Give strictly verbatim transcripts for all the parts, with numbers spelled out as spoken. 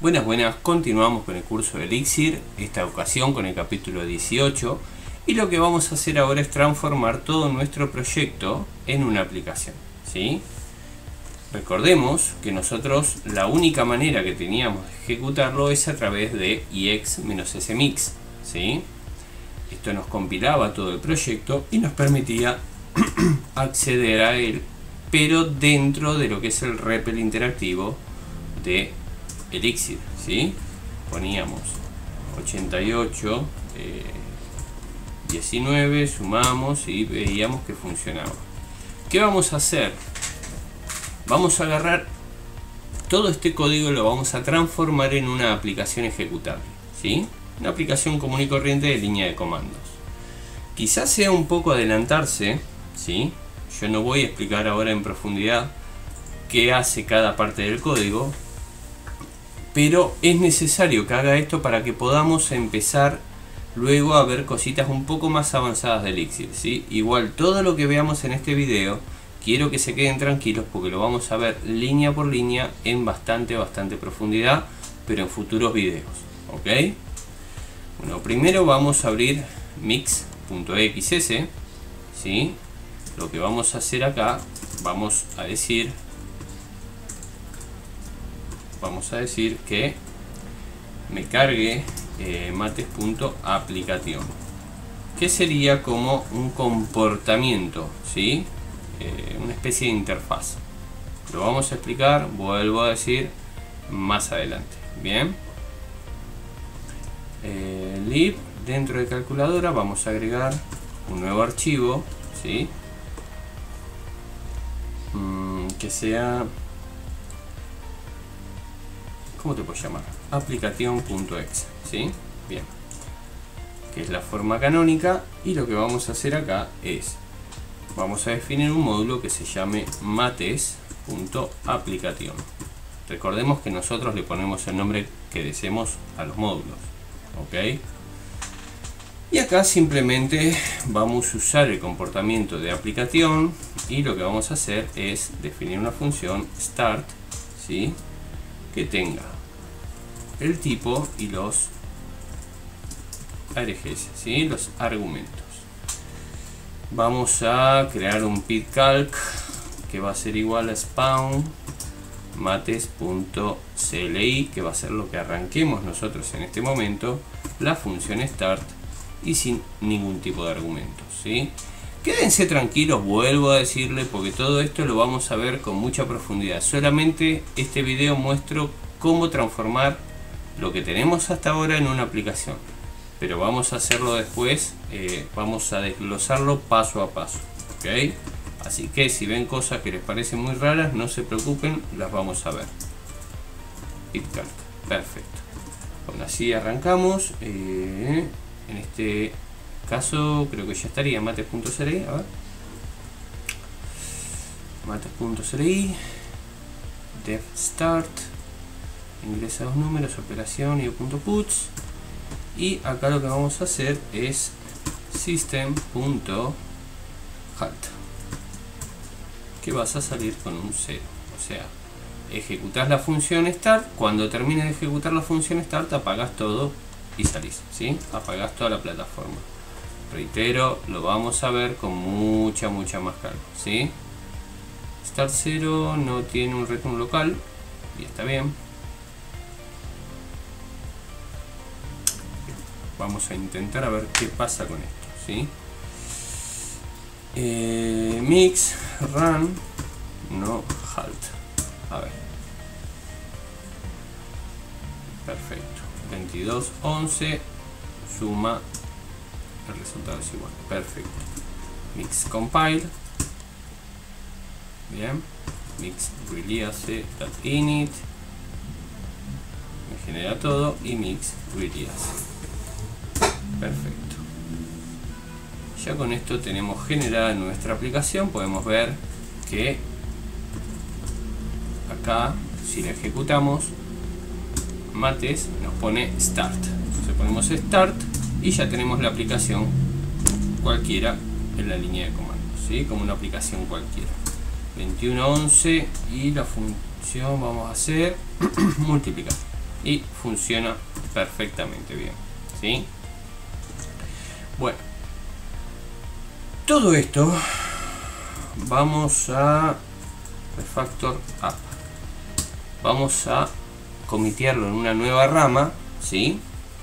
Buenas, buenas, continuamos con el curso de Elixir, esta ocasión con el capítulo dieciocho, y lo que vamos a hacer ahora es transformar todo nuestro proyecto en una aplicación, ¿sí? Recordemos que nosotros la única manera que teníamos de ejecutarlo es a través de ix-smix, ¿sí? Esto nos compilaba todo el proyecto y nos permitía acceder a él, pero dentro de lo que es el R E P L interactivo de Elixir, ¿sí? Poníamos ochenta y ocho, eh, diecinueve, sumamos y veíamos que funcionaba. ¿Qué vamos a hacer? Vamos a agarrar todo este código y lo vamos a transformar en una aplicación ejecutable, ¿sí? Una aplicación común y corriente de línea de comandos. Quizás sea un poco adelantarse, ¿sí? Yo no voy a explicar ahora en profundidad qué hace cada parte del código, pero es necesario que haga esto para que podamos empezar luego a ver cositas un poco más avanzadas de Elixir, ¿sí? Igual todo lo que veamos en este video quiero que se queden tranquilos porque lo vamos a ver línea por línea en bastante bastante profundidad, pero en futuros videos, ¿ok? Bueno, primero vamos a abrir mix.xs, ¿sí? Lo que vamos a hacer acá, vamos a decir vamos a decir que me cargue eh, mates.application, que sería como un comportamiento, ¿sí? Eh, una especie de interfaz. Lo vamos a explicar, vuelvo a decir, más adelante. Bien, eh, lib, dentro de calculadora vamos a agregar un nuevo archivo, ¿sí? Mm, que sea, ¿cómo te puedo llamar? Application.exe, ¿sí? Bien, que es la forma canónica, y lo que vamos a hacer acá es vamos a definir un módulo que se llame mates.application. Recordemos que nosotros le ponemos el nombre que deseemos a los módulos, ¿ok? Y acá simplemente vamos a usar el comportamiento de aplicación, y lo que vamos a hacer es definir una función start, ¿sí? Que tenga el tipo y los args, ¿sí? Los argumentos. Vamos a crear un pitcalc que va a ser igual a spawn mates.cli, que va a ser lo que arranquemos nosotros en este momento, la función start, y sin ningún tipo de argumentos, ¿sí? Quédense tranquilos, vuelvo a decirle, porque todo esto lo vamos a ver con mucha profundidad. Solamente este video muestro cómo transformar lo que tenemos hasta ahora en una aplicación, pero vamos a hacerlo después, eh, vamos a desglosarlo paso a paso, ¿ok? Así que si ven cosas que les parecen muy raras, no se preocupen, las vamos a ver. Pitcalc, perfecto. Bueno, así arrancamos. Eh, en este caso creo que ya estaría mates.cli, a ver. Mates.cli, def start, ingresa los números, operación y .puts, y acá lo que vamos a hacer es system.halt, que vas a salir con un cero, o sea, ejecutas la función start. Cuando termines de ejecutar la función start, apagas todo y salís, ¿sí? Apagas toda la plataforma. Reitero, lo vamos a ver con mucha mucha más calma, ¿sí? Start cero no tiene un return local y está bien. Vamos a intentar a ver qué pasa con esto, ¿sí? Eh, mix run no halt. A ver, perfecto. Veintidós once, suma, el resultado es igual, perfecto. Mix compile, bien. Mix release init, me genera todo, y mix release, perfecto. Ya con esto tenemos generada nuestra aplicación. Podemos ver que acá, si la ejecutamos, mates nos pone start. Entonces ponemos start y ya tenemos la aplicación cualquiera en la línea de comandos, ¿sí? Como una aplicación cualquiera. veintiuno once, y la función vamos a hacer multiplicar. y funciona perfectamente bien, ¿sí? Bueno, todo esto vamos a refactor up, vamos a comitearlo en una nueva rama, ¿sí?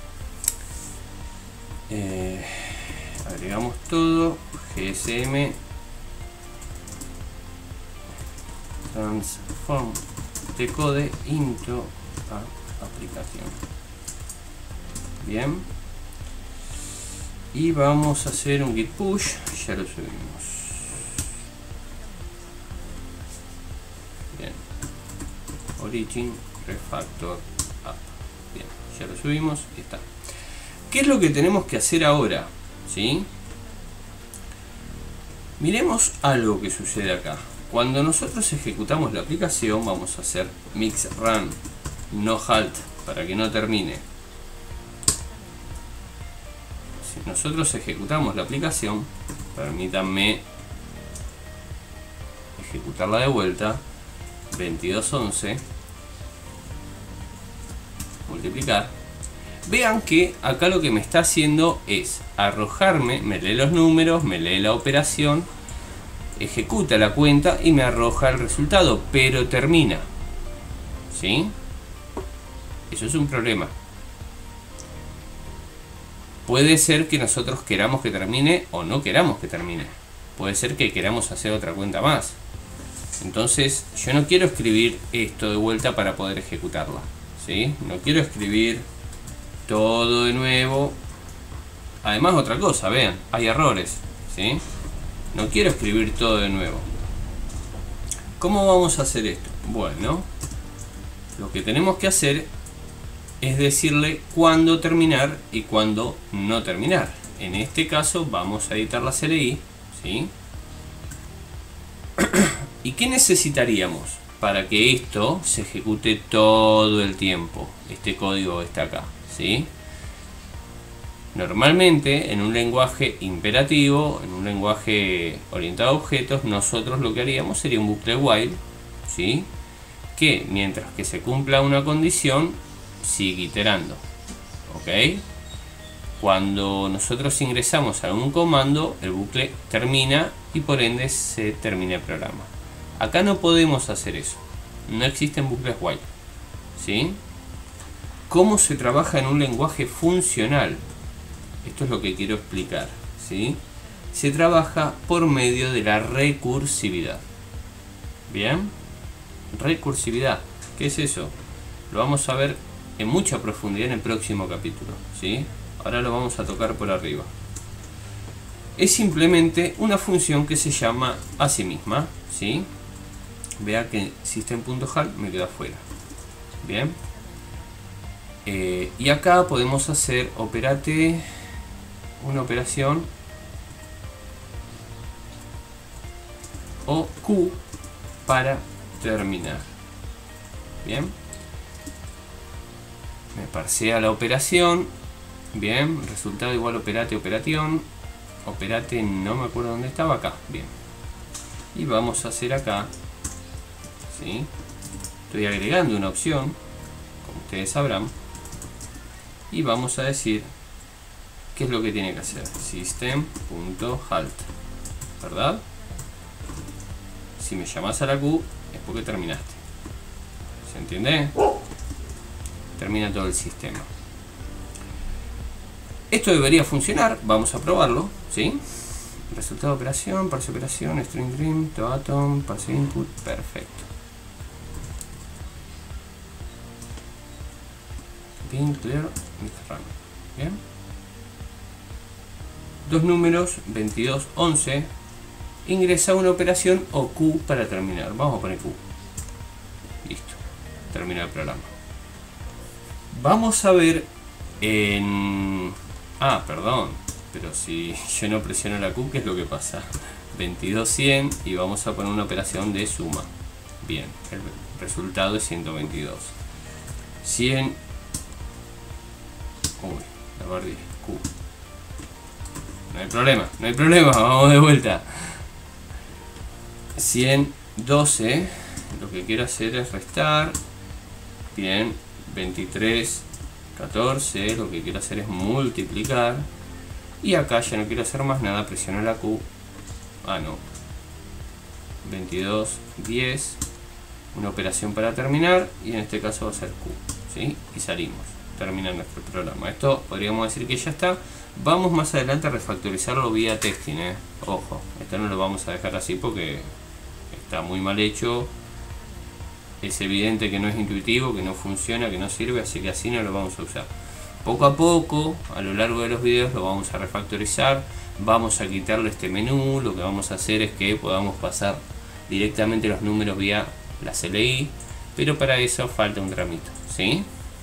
Eh, agregamos todo, gsm transform decode into a aplicación. Bien, y vamos a hacer un git push, ya lo subimos. Bien, origin refactor up. Bien, ya lo subimos y está. ¿Qué es lo que tenemos que hacer ahora? ¿Sí? Miremos algo que sucede acá. Cuando nosotros ejecutamos la aplicación, vamos a hacer mix run, no halt, para que no termine. Si nosotros ejecutamos la aplicación, permítanme ejecutarla de vuelta, veintidós once, multiplicar. Vean que acá lo que me está haciendo es arrojarme, me lee los números, me lee la operación, ejecuta la cuenta y me arroja el resultado, pero termina. ¿Sí? Eso es un problema. Puede ser que nosotros queramos que termine o no queramos que termine. Puede ser que queramos hacer otra cuenta más. Entonces yo no quiero escribir esto de vuelta para poder ejecutarla. ¿Sí? No quiero escribir todo de nuevo. Además, otra cosa, vean, hay errores, ¿sí? No quiero escribir todo de nuevo. ¿Cómo vamos a hacer esto? Bueno, lo que tenemos que hacer es decirle cuándo terminar y cuándo no terminar. En este caso vamos a editar la C L I, ¿sí? ¿Y qué necesitaríamos para que esto se ejecute todo el tiempo? Este código está acá, ¿sí? Normalmente en un lenguaje imperativo, en un lenguaje orientado a objetos, nosotros lo que haríamos sería un bucle while, ¿sí? Que mientras que se cumpla una condición sigue iterando, ¿ok? Cuando nosotros ingresamos a un comando, el bucle termina y por ende se termina el programa. Acá no podemos hacer eso, no existen bucles while, ¿sí? ¿Cómo se trabaja en un lenguaje funcional? Esto es lo que quiero explicar, ¿sí? Se trabaja por medio de la recursividad. Bien, recursividad, ¿qué es eso? Lo vamos a ver en mucha profundidad en el próximo capítulo, ¿sí? Ahora lo vamos a tocar por arriba. Es simplemente una función que se llama a sí misma, ¿sí? Vea que system.halt me queda fuera. Bien. Eh, y acá podemos hacer operate, una operación o Q para terminar. Bien. Me parsea la operación. Bien. Resultado igual operate, operación. Operate, no me acuerdo dónde estaba, acá. Bien. Y vamos a hacer acá. ¿Sí? Estoy agregando una opción, como ustedes sabrán. Y vamos a decir qué es lo que tiene que hacer. System.halt, ¿verdad? Si me llamas a la Q es porque terminaste. ¿Se entiende? Termina todo el sistema. Esto debería funcionar. Vamos a probarlo, ¿sí? Resultado de operación, parse operación, string dream, to atom, parse input, perfecto. Bin clear, mix run. Bien. Dos números, veintidós, once. Ingresa una operación o Q para terminar. Vamos a poner Q. Listo. Termina el programa. Vamos a ver en... Ah, perdón. Pero si yo no presiono la Q, ¿qué es lo que pasa? veintidós, cien y vamos a poner una operación de suma. Bien. El resultado es ciento veintidós. cien... Uy, la perdí. Q. No hay problema, no hay problema, vamos de vuelta. ciento doce. Lo que quiero hacer es restar. Bien, veintitrés, catorce, lo que quiero hacer es multiplicar. Y acá ya no quiero hacer más nada, presiono la Q. Ah, no. veintidós, diez. Una operación para terminar. Y en este caso va a ser Q. ¿Sí? Y salimos. Termina nuestro programa. Esto podríamos decir que ya está. Vamos más adelante a refactorizarlo vía testing. ¿eh? Ojo, esto no lo vamos a dejar así porque está muy mal hecho. Es evidente que no es intuitivo, que no funciona, que no sirve. Así que así no lo vamos a usar. Poco a poco, a lo largo de los videos, lo vamos a refactorizar. Vamos a quitarle este menú. Lo que vamos a hacer es que podamos pasar directamente los números vía la C L I. Pero para eso falta un tramito, ¿sí?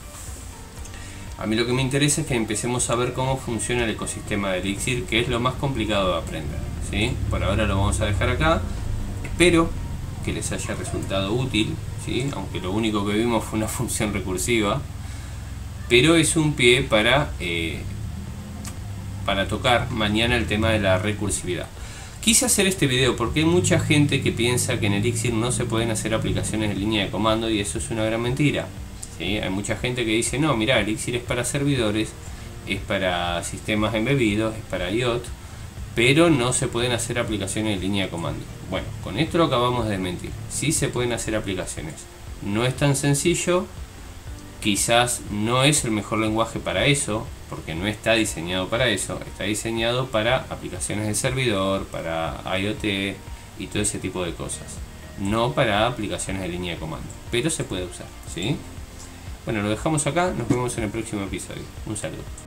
A mí lo que me interesa es que empecemos a ver cómo funciona el ecosistema de Elixir, que es lo más complicado de aprender, ¿sí? Por ahora lo vamos a dejar acá. Espero que les haya resultado útil, ¿sí? Aunque lo único que vimos fue una función recursiva. Pero es un pie para, eh, para tocar mañana el tema de la recursividad. Quise hacer este video porque hay mucha gente que piensa que en Elixir no se pueden hacer aplicaciones en línea de comando, y eso es una gran mentira. ¿Sí? Hay mucha gente que dice, no, mira, Elixir es para servidores, es para sistemas embebidos, es para I O T, pero no se pueden hacer aplicaciones en línea de comando. Bueno, con esto lo acabamos de desmentir. Sí se pueden hacer aplicaciones. No es tan sencillo. Quizás no es el mejor lenguaje para eso, porque no está diseñado para eso. Está diseñado para aplicaciones de servidor, para I O T y todo ese tipo de cosas. No para aplicaciones de línea de comando, pero se puede usar, ¿sí? Bueno, lo dejamos acá. Nos vemos en el próximo episodio. Un saludo.